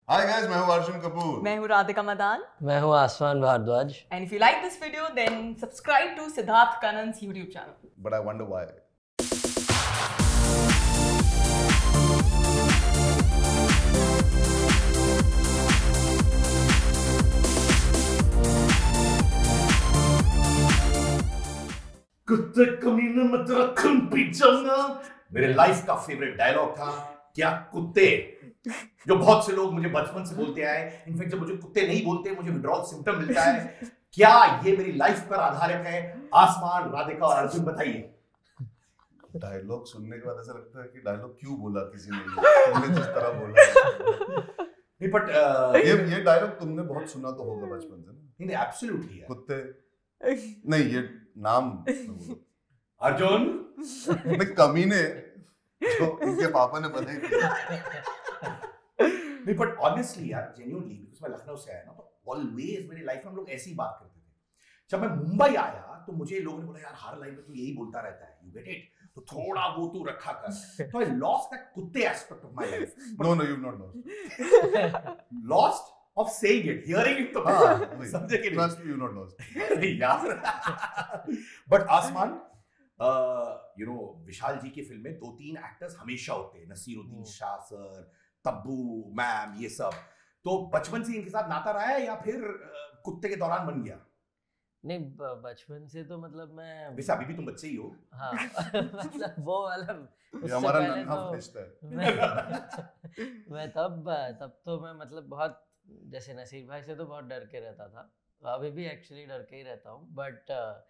Hi guys, मैं हूं अर्जुन कपूर। मैं हूँ राधिका मदान। मैं हूँ आसमान Bhardwaj. And if you like this video, then subscribe to Siddharth Kanan's YouTube channel. But I wonder why. कुत्ते कमीने में तेरा खून पी जाऊंगा। मेरे लाइफ का फेवरेट डायलॉग था क्या कुत्ते, जो बहुत से लोग मुझे बचपन से बोलते आए। इनफैक्ट जब मुझे कुत्ते नहीं बोलते मुझे विड्रॉल सिम्टम मिलता है। क्या ये मेरी लाइफ पर आधारित है? आसमान, राधिका और अर्जुन बताइए। डायलॉग सुनने के बाद ऐसा लगता है कि डायलॉग क्यों बोला किसी ने, तुमने जिस तरह बोला। नहीं बट ये डायलॉग तुमने बहुत सुना तो होगा बचपन से ना? नहीं एब्सोल्युटली है। कुत्ते नहीं, ये नाम अर्जुन नहीं, कमीने जो इनके पापा ने बनाई थी। नहीं बट ऑनेस्टली यार, जेन्युइनली, बिकॉज़ मैं लखनऊ से आया ना, तो ऑलवेज मेरी लाइफ में हम लोग ऐसी ही बात करते थे। जब मैं मुंबई आया तो मुझे लोगों ने बोला यार हर लाइन में तू यही बोलता रहता है, यू गेट इट, तो थोड़ा वो तू रखा कर। तो आई लॉस्ट दैट कुत्ते aspect of my life. No no, you not lost. Lost of saying it, hearing it तो समझे कि नहीं? Trust me, you not lost यार। बट आसमान, यू नो, विशाल जी की फिल्म में 2-3 एक्टर्स हमेशा होते हैं, नसीरुद्दीन शाह सर, तब्बू मैम, ये सब। तो बचपन से इनके साथ नाता रहा है या फिर कुत्ते के दौरान बन गया? नहीं, बचपन से तो मतलब मैं वैसे अभी भी तुम बच्चे ही हो। हाँ मतलब वो वाला ये हमारा नन्हा फरिश्ता है। मैं तब तो मैं मतलब बहुत, जैसे नसीर भाई से तो बहुत डर के रहता था, अभी भी एक्चुअली डर के ही रहता हूँ। बट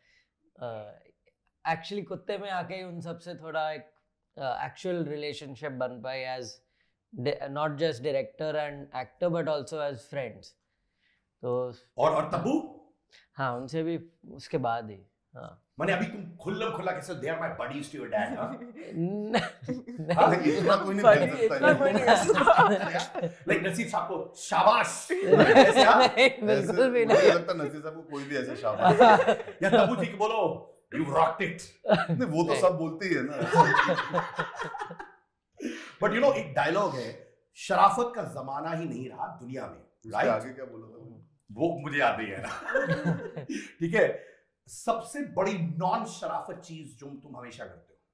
एक्चुअली कुत्ते में आके उन सबसे थोड़ा एक एक्चुअल रिलेशनशिप बन पाई, as not just director and actor but also as friends. तो और तब्बू? हाँ, उनसे भी उसके बाद ही। हाँ, मैंने अभी तुम खुल्लम खुल्ला कैसे, they are my buddies to your dad. इतना कोई नहीं बोल सकता है। लाइक नसीब साहब को शाबाश। बिल्कुल भी नहीं लगता नसीब साहब को कोई भी ऐसे शाबाश। या तब्बू जी को बोलो यू रॉक्ड इट। नहीं, वो तो सब बोलते ही है ना। बट यू नो, एक डायलॉग है, शराफत का जमाना ही नहीं रहा दुनिया में, राइट? आगे क्या बोला था वो मुझे याद नहीं है ना। ठीक है, सबसे बड़ी नॉन शराफत चीज जो तुम हमेशा करते हो?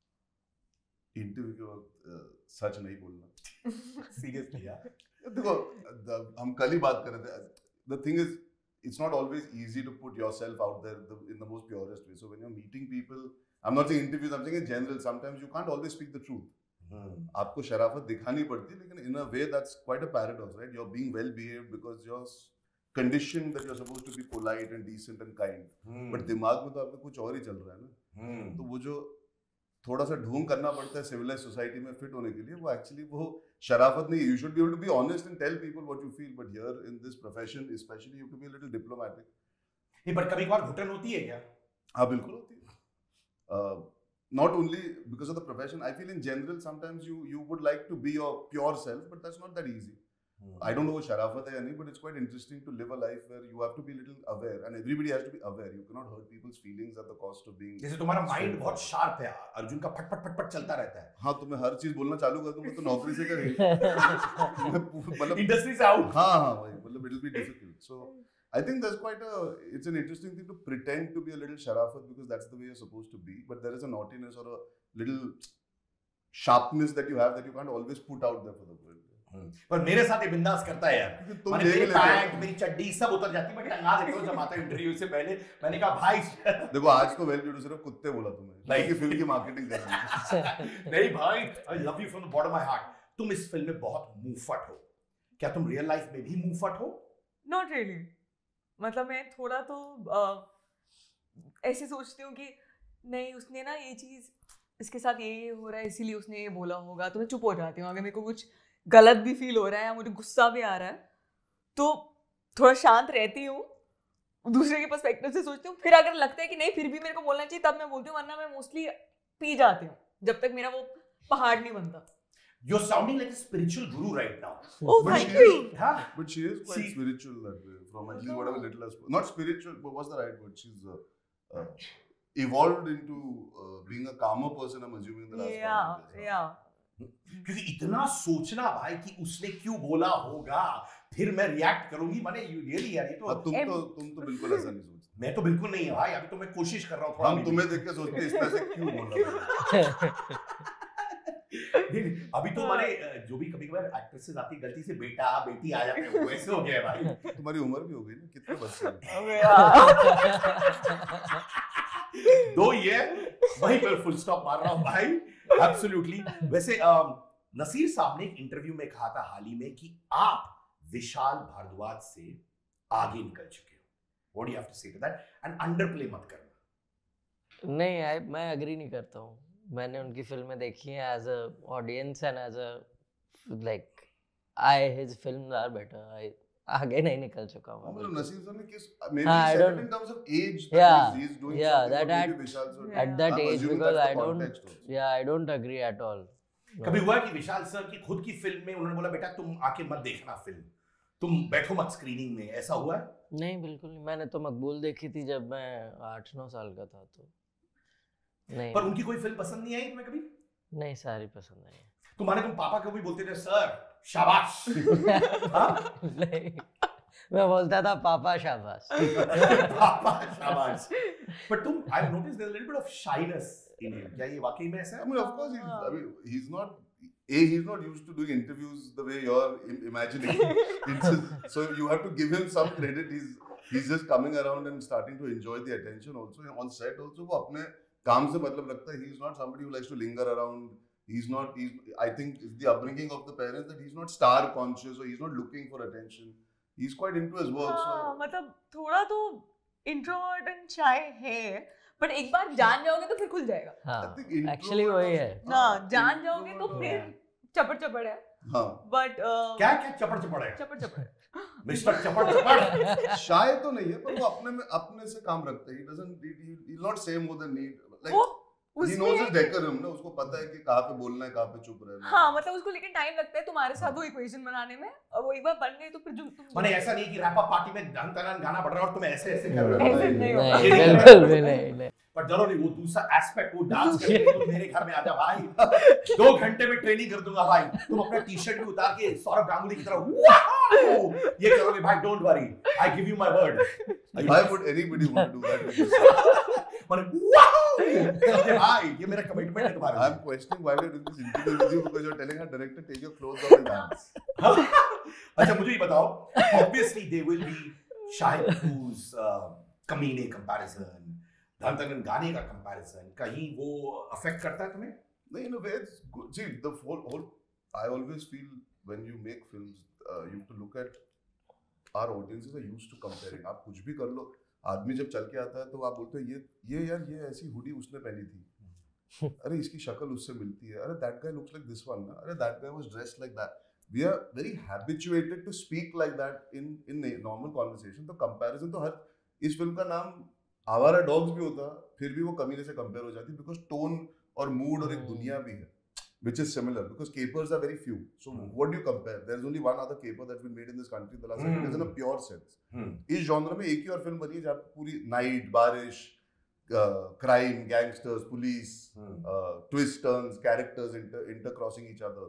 इंटरव्यू के वक्त सच नहीं बोलना। सीरियसली यार? देखो, हम कल ही बात कर रहे थे। The thing is, it's not always easy to put yourself out there in the most purest way. So when you're meeting people, I'm not saying interviews, I'm saying in general, sometimes you can't always speak the truth. आपको शराफत दिखानी पड़ती है, लेकिन in a way that's quite a paradox, right? You're being well behaved because you're conditioned that you're supposed to be polite and decent and kind. But दिमाग में तो आपके कुछ और ही चल रहा है ना। तो वो जो थोड़ा सा ढूंढ करना पड़ता है सिविलाइज सोसाइटी में फिट होने के लिए, वो एक्चुअली वो शराफत नहीं है। You should be able to be honest and tell people what you feel, but here in this profession specially you have to be a little diplomatic. नहीं, पर कभी-कभार घुटन होती है क्या? हाँ, बिल्कुल होती है। Not only because of the profession, I feel in general sometimes you would like to be your pure self, but that's not that easy. I don't know what sharafat hai ya nahi, but it's quite interesting to live a life where you have to be a little aware, and everybody has to be aware. You cannot hurt people's feelings at the cost of being. जैसे तुम्हारा mind बहुत sharp है, अर्जुन का फट फट फट फट चलता रहता है। हाँ, तो मैं हर चीज बोलना चालू कर दूंगा तो नौकरी से करेंगे। मतलब इंडस्ट्री से आउट। हाँ भाई, मतलब it will be difficult. So I think it's an interesting thing to pretend to be a little sharafat because that's the way you're supposed to be, but there is a naughtiness or a little sharpness that you have that you can't always put out there for the world. पर मेरे साथ ये बिंदास करता है यार। मेरी pant, मेरी चड्डी सब उतर जाती है, मैं टंगा देता हूँ जब आता है इंटरव्यू से पहले। मैंने कहा भाई देखो, आज तो वेल ब्यूटी सिर्फ कुत्ते बोला तुमने, लाइक फिल्म की मार्केटिंग कर रही है। नहीं भाई, I love you from the bottom of my heart. तुम इस फिल्म में बहुत मुंहफट हो, क्या तुम रियल लाइफ में भी मुंहफट हो? Not really. मतलब मैं थोड़ा तो ऐसे सोचती हूँ कि नहीं, उसने ना ये चीज़, इसके साथ ये हो रहा है इसीलिए उसने ये बोला होगा, तो मैं चुप हो जाती हूँ। अगर मेरे को कुछ गलत भी फील हो रहा है या मुझे गुस्सा भी आ रहा है तो थोड़ा शांत रहती हूँ, दूसरे के पर्सपेक्टिव से सोचती हूँ। फिर अगर लगता है कि नहीं फिर भी मेरे को बोलना चाहिए तब मैं बोलती हूँ, वरना मैं मोस्टली पी जाती हूँ जब तक मेरा वो पहाड़ नहीं बनता। You're sounding like a spiritual guru right now. Oh, thank you. Huh? But she is quite spiritual that way, from at least whatever little as not spiritual, but what's the right word? She's evolved into being a calmer person. I'm assuming in the last 5 years. Yeah. क्योंकि इतना सोचना भाई कि उसने क्यों बोला होगा, फिर मैं रिएक्ट करूंगी, माने यू रियली यार, ये तो तुम तो बिल्कुल ऐसा नहीं सोचते। मैं तो बिल्कुल नहीं है भाई, अभी तो मैं कोशिश कर रहा हूँ थोड़ा। हम तुम्हें देख के सोचते हैं इसमें से क्यों बोला। अभी तो माने जो भी कभी कभार एक्ट्रेसेस आती गलती से बेटा बेटी आ जाते हैं, वैसे हो गया भाई। तुम्हारी उम्र भी हो गई ना, कितने बच्चे दो ही है, वहीं पर फुल स्टॉप मार रहा हूं भाई। एब्सोल्युटली। वैसे नसीर साहब ने एक इंटरव्यू में कहा था हाल ही में कि आप विशाल भारद्वाज से आगे निकल चुके हो। What do you have to say to that, and underplay मत करना। नहीं, मैं अग्री नहीं करता हूँ। मैंने उनकी फिल्में देखी हैं as a audience and as a like his films are better. I आगे नहीं निकल चुका हूँ। मतलब नसीर सर ने किस मे हाँ, be I said don't- in terms of as Yeah, he is doing yeah, something, that but maybe at- Vishal sir At that I'm age, assuming because that's I the don't, context also. yeah, I don't agree at all. No. कभी हुआ कि विशाल sir की खुद की फिल्म में उन्होंने बोला बेटा तुम आके मत देखना फिल्म, तुम बैठो मत स्क्रीनिंग में, ऐसा हुआ है? नहीं, बिल्कुल नहीं। मैंने तो मकबूल देखी थी जब मैं 8-9 साल का था, तो नहीं। पर उनकी कोई फिल्म पसंद नहीं आई तुम्हें कभी? नहीं, सारी पसंद नहीं है। तुम्हारे तुम पापा को भी बोलते थे सर शाबाश? हाँ? नहीं, मैं बोलता था पापा शाबाश। पापा शाबाश। But तुम, I've noticed there's a little bit of shyness in him. क्या ये वाकई में ऐसा है? I mean, of course, he's not used to doing interviews the way you're imagining. So you have to give him some credit. He's just coming around and starting to enjoy the attention also. On set also, वो अपने काम से मतलब रखता है. He's not somebody who likes to linger around. I think it's the upbringing of the parents that he's not star conscious, or he's not looking for attention. He's quite into his work. हाँ, So मतलब थोड़ा तो introvert and शाय है, but एक बार जान जाओगे तो फिर खुल जाएगा। हाँ, I think introvert एक्चुअली वही है। also- ना हाँ, जान जाओगे तो introvert फिर और- चपड़ चपड़ है, हाँ, बट क्या क्या चपड़ चपड़ है? चपड़ चपड़ है। मिस्टर चपड़ चपड़। शाय तो नहीं है, पर वो अपने से काम रखता है. He'll not say more than need. Like, वो he knows his उसमें decorum ना, उसको पता है कि कहाँ पे बोलना है, कहाँ पे चुप रहना है. हाँ, मतलब उसको लेकिन टाइम लगता है तुम्हारे साथ वो इक्वेशन बनाने में, और वो एक बार बन गई तो फिर तुम माने ऐसा नहीं कि रैप अप पार्टी में धन तनन गाना पड़ रहा है और तुम ऐसे ऐसे कर रहे हो। ऐसे नहीं होगा। नहीं, बिल्कुल भी नहीं। पर चलो नहीं, वो दूसरा एस्पेक्ट, वो डांस करके तुम मेरे घर में आ जा भाई, 2 घंटे में ट्रेनिंग कर दूंगा भाई। तुम अपना टी-शर्ट भी उतार के सौरभ गांगुली की तरह वाओ ये करोगे भाई, don't worry, I give you my word. Why would anybody want to do that with you? माने वाओ भाई, ये मेरा कमिटमेंट है तुम्हारे I'm questioning why we're doing this interview with you because you're telling our director take your clothes off and dance. अच्छा मुझे ये बताओ, obviously there will be Shahid Kapoor's कमीने comparison, धन तनन गाने का comparison, कहीं वो अफेक्ट करता है तुम्हें? No, in a way, it's good. See, the whole I always feel when you make films, you have to look at our audiences are used to comparing. आप कुछ भी कर लो, आदमी जब चल के आता है तो आप बोलते हैं ये ऐसी हुडी उसने पहनी थी, अरे इसकी शक्ल उससे मिलती है, अरे that guy looks like this one ना, अरे that guy was dressed like that. We are very habituated to speak like that in normal conversation. तो comparison तो हर, इस फिल्म का नाम आवारा डॉग्स भी होता, फिर भी वो कमीने से कंपेयर हो जाती, बिकॉज टोन और मूड और एक दुनिया भी है which is similar, because capers are very few. So what do you compare? There is only one other caper that's been made in this country in the last 10 years in a pure sense. इस genre में एक ही और film बनी है जहाँ पूरी night, बारिश, crime, gangsters, police, twists, turns, characters intercrossing each other.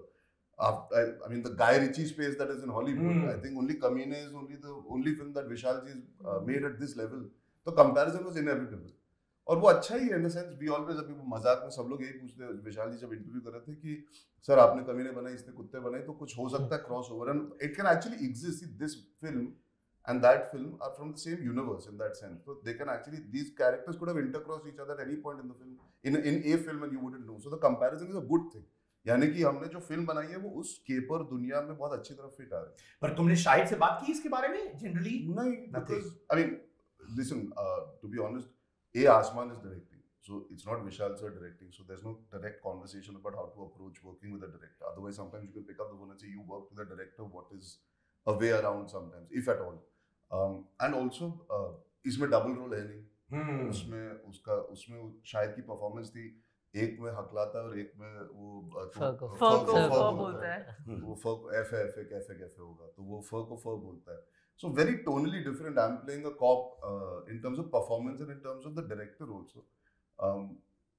I mean the Guy Ritchie space that is in Hollywood. I think only Kamine is only the only film that Vishal ji made at this level. So comparison was inevitable. और वो अच्छा ही है in the sense, we always, अभी मजाक में सब लोग यही पूछते हैं, विशाल जी जब इंटरव्यू कर रहे थे कि सर आपने कमीने बनाई, इसने कुत्ते बनाए, तो कुछ हो सकता है cross over, and it can actually exist. This film and that film are from the same universe in that sense, so they can actually, these characters could have intercrossed each other at any point in the film, in a film, and you wouldn't know. So the comparison is a good thing. यानी कि हमने जो film बनाई है वो उस caper दुनिया में बहुत अच्छी तरह फिट आ रही है. पर तुमने शाहिद से बात की इसके बारे में जनरली? नहीं, because I mean, listen, to be honest, Asman is directing, so it's not Vishal sir directing, so there's no direct conversation about how to approach working with a director. Otherwise, sometimes you can pick up the phone and say you work with a director, what is a way around sometimes, if at all. And also, इसमें double role है नहीं, उसमें शायद की performance थी, एक में हकलाता और एक में वो फक बोलता है, वो फक एफ होगा, तो वो फक को फक बोलता है. So very tonally different. I'm playing a cop in terms of performance and in terms of the director also.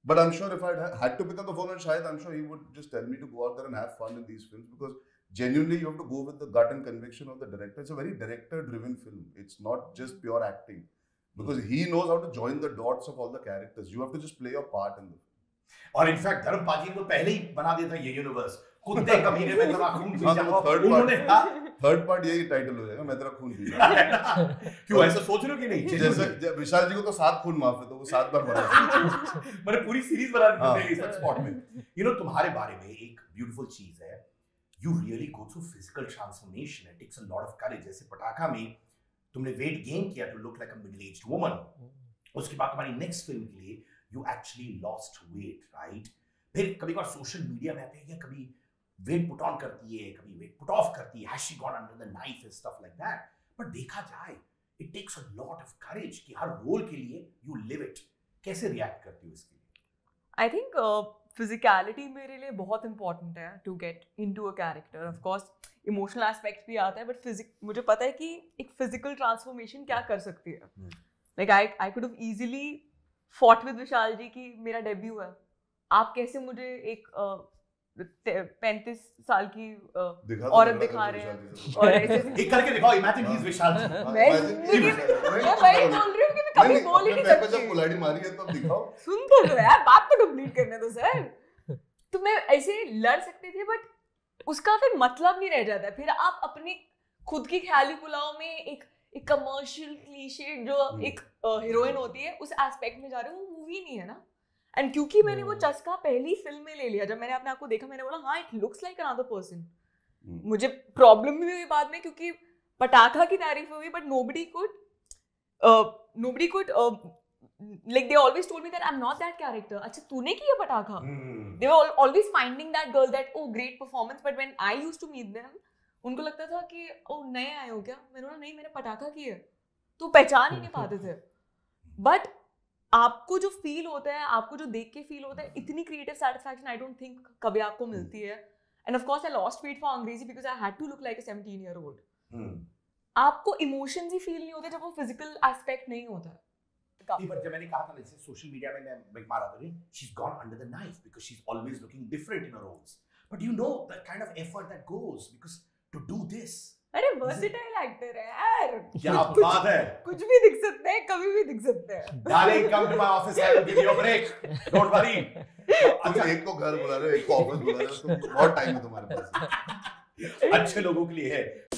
But I'm sure if I had to pick up the phone and Shahid, I'm sure he would just tell me to go out there and have fun in these films, because genuinely you have to go with the gut and conviction of the director. It's a very director-driven film. It's not just pure acting, because he knows how to join the dots of all the characters. You have to just play your part in the film. और in fact Dharam paaji को पहले ही बना दिया था ये universe, कुत्ते कमीने में तेरा खून पी हाँ, जाऊंगा। third उन्होंने थर्ड पार्ट यही टाइटल हो जाएगा, मैं तेरा खून पी जाऊंगा। क्यों ऐसा सोच रहे हो कि नहीं? जैसे विशाल जी को तो 7 खून माफ है, तो वो 7 बार मरा। मैंने पूरी सीरीज बना दी हाँ। मेरी इस स्पॉट में। यू नो तुम्हारे बारे में एक ब्यूटीफुल चीज है, you really go through physical transformation, it takes a lot of courage. जैसे पटाखा में तुमने वेट गेन किया to look like a middle aged woman, उसके बाद तुम्हारी नेक्स्ट फिल्म के लिए you actually lost weight, right? फिर कभी कभार सोशल मीडिया में आते हैं, कभी वेट पुट ऑन करती है, कभी वेट पुट ऑफ करती है, has she gone under the knife and stuff like that. But देखा जाए it takes a lot of courage कि हर रोल के लिए यू लिव इट। कैसे रिएक्ट करती हो इसके लिए? आई थिंक फिजिकलिटी मेरे लिए बहुत इंपॉर्टेंट है to get into a character. Of course emotional aspect भी आता है, बट मुझे पता है कि एक फिजिकल ट्रांसफॉर्मेशन क्या कर सकती है। Like I could have easily fought with Vishal ji की मेरा डेब्यू है, आप कैसे मुझे एक 35 साल की औरत दिखा रहे हैं और ऐसे एक करके दिखाओ, इमेजिन ही इज विशाल जी। मैं वही बोल रही हूँ कि मैं कभी बोल ही नहीं सकती। जब कुल्हाड़ी मारी है तो दिखाओ, सुन तो लो यार, बात तो कंप्लीट करने दो सर। तो मैं ऐसे लड़ सकते थे, बट उसका फिर मतलब नहीं रह जाता। फिर आप अपनी खुद की ख्याली पुलाव में एक कमर्शियल क्लीशे जो एक हीरोइन होती है उस एस्पेक्ट में जा रहे हो, वो मूवी नहीं है ना। एंड क्योंकि मैंने वो चस्का पहली फिल्म में ले लिया, जब मैंने अपने आप को देखा मैंने बोला हाँ it looks like another person. मुझे प्रॉब्लम भी हुई बाद में, क्योंकि पटाखा की तारीफ हुई, but nobody could like they always told me that I'm not that character. अच्छा तूने किया पटाखा? They were always finding that girl that oh great performance, but when I used to meet them उनको लगता था कि ओ नए आए हो क्या? मैंने बोला नहीं, मैंने पटाखा की है। तो पहचान ही नहीं पाते थे। बट आपको जो फील होता है, आपको जो देख के फील होता है, इतनी creative satisfaction I don't think कभी आपको मिलती है। And of course I lost weight for Angrezi because I had to look like a 17-year-old। आपको इमोशंस ही फील नहीं होते जब वो फिजिकल एस्पेक्ट नहीं होता है। पर जब मैंने कहा था जैसे सोशल मीडिया में मैं मारा था, she is gone under the knife because she is always looking different in हर roles, but you know the kind of effort that goes because to do this. अरे वर्सेटाइल एक्टर है यार, क्या बात है, कुछ भी दिख सकते हैं, कभी भी दिख सकते हैं। Darling come to my office, I will give you a break, don't worry. अच्छा एक को घर बुला रहे हो, एक को ऑफिस बुला रहे हो, तो बहुत टाइम है तुम्हारे पास। अच्छे लोगों के लिए है।